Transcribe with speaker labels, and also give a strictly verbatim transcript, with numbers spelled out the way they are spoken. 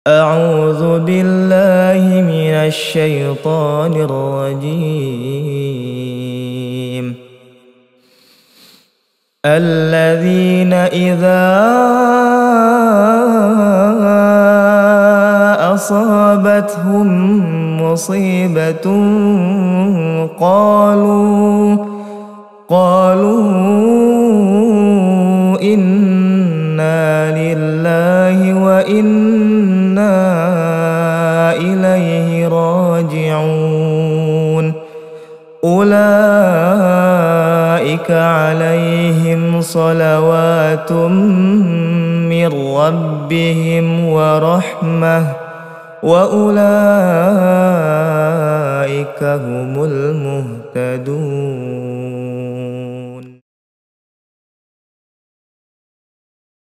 Speaker 1: أعوذ بالله من الشيطان الرجيم. الذين إذا أصابتهم مصيبة قالوا قالوا إنا لله وإنا إليه راجعون. أولئك عليهم صلوات من ربهم ورحمة وأولئك هم المهتدون.